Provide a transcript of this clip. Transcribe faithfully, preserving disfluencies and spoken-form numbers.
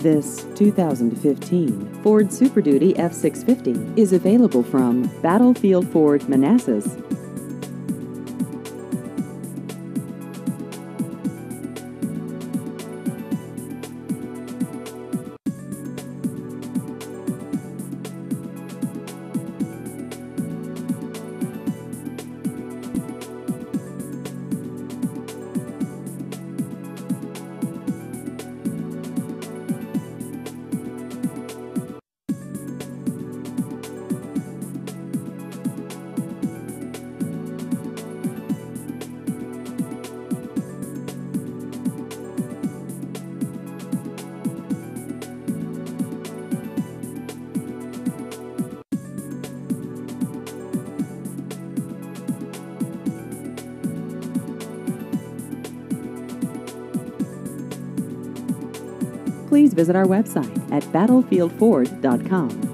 This two thousand fifteen Ford Super Duty F six fifty is available from Battlefield Ford Manassas. Please visit our website at battlefield ford dot com.